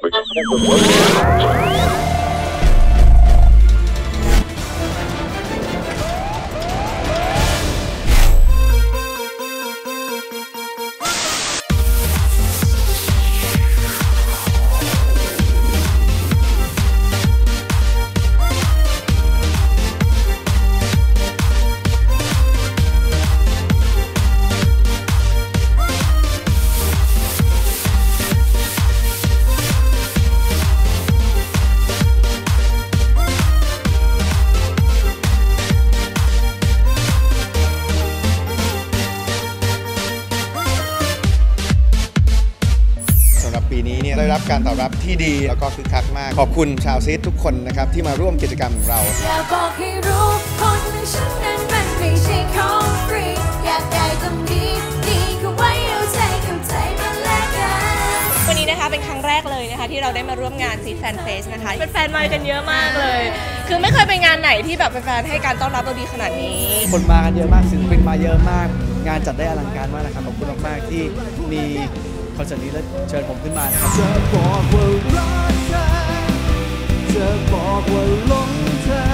ปีนี้เนี่ยได้รับการตอบรับที่ดีแล้วก็คึกคักมากขอบคุณชาวซีดทุกคนนะครับที่มาร่วมกิจกรรมของเราอยากบอกให้รู้คนอย่างฉันนั้นมันไม่ใช่ของฟรีอยากได้ตรงนี้ดีก็ไว้เอาใจกับใจมันแลกกันวันนี้นะคะเป็นครั้งแรกเลยนะคะที่เราได้มาร่วมงานซีดแฟนเฟสนะคะเป็นแฟนมากันเยอะมากเลยคือไม่เคยไปงานไหนที่แบบแฟนให้การต้อนรับเราดีขนาดนี้คนมากันเยอะมากศิลปินมาเยอะมากงานจัดได้อลังการมากนะครับขอบคุณมากๆที่มีคอนเสิร์ตนี้แล้วเชิญผมขึ้นมานะครับจะบอกว่ารักเธอจะบอกว่าหลงเธอ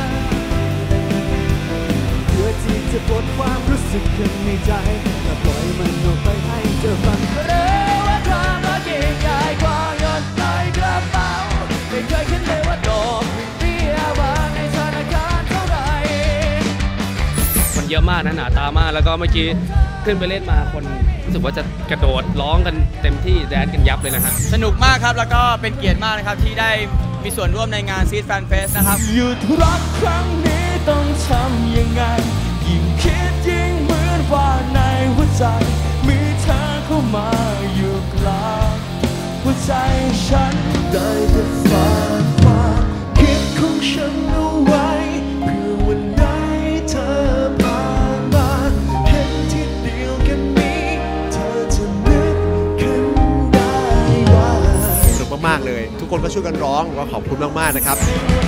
เพื่อที่จะปลดความรู้สึกข้างในใจและปล่อยมันออกไปให้เธอฟังเร็วว่าความรักยิ่งใหญ่กว่าหยดในกระเป๋าไม่เคยคิดเลยว่าดอกเบี้ยวางในธนาคารเท่าไหร่คนเยอะมากนะหนาตามากแล้วก็เมื่อกี้ขึ้นไปเล่นมาคนรู้สึกว่าจะกระโดดร้องกันเต็มที่แดนกันยับเลยนะฮะสนุกมากครับแล้วก็เป็นเกียรติมากนะครับที่ได้มีส่วนร่วมในงานซีดแฟนเฟสนะครับหยุดรักครั้งนี้ต้องทำยังไงยิ่งคิดยิ่งเหมือนว่าในหัวใจมีเธอเข้ามาอยู่กลางหัวใจฉันได้แต่ฝากความคิดของฉันเอาไว้เพื่อวันไหนเธอผ่านมาเห็นที่เดียวกันนี้เธอจะนึกขึ้นได้ว่าสนุกมากๆเลยทุกคนก็ช่วยกันร้องก็ขอบคุณมากๆนะครับ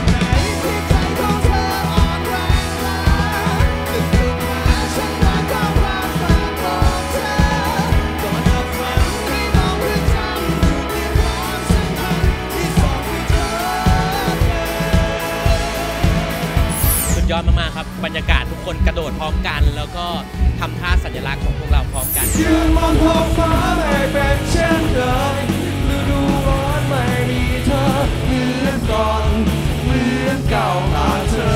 ยอดมากๆครับบรรยากาศทุกคนกระโดดพร้อมกันแล้วก็ทำท่าสัญลักษณ์ของพวกเราพร้อมกันยืนมองท้องฟ้าไม่เป็นเช่นเดิมฤดูร้อนไม่มีเธอเหมือนก่อนเหมือนเก่าตาเธอ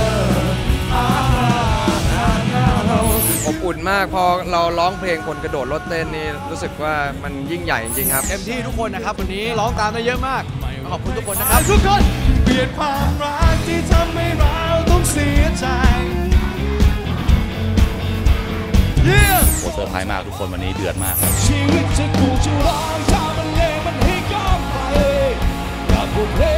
อบอุ่นมากพอเราร้องเพลงคนกระโดดรถเต้นนี่รู้สึกว่ามันยิ่งใหญ่จริงๆครับเต็มที่ทุกคนนะครับวันนี้ร้องตามได้เยอะมากขอบคุณทุกคนนะครับทุกคนเปลี่ยนความรักที่ทำให้เราต้องเสียใจโอ้เซอร์ไพรส์มากทุกคนวันนี้เดือดมากชีวิตจะกูจะร้องชาบันเลงมันให้ก้าวไปกับบทเพลง